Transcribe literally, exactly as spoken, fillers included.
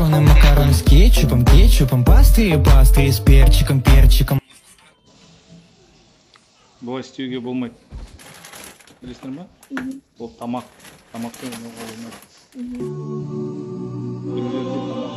макароны, макароны с кетчупом, кетчупом, пасты, пасты с перчиком, перчиком. Бұлай істеуге болмайды. Білесіңдер ме? Ол тамақ. Тамақты болмайды.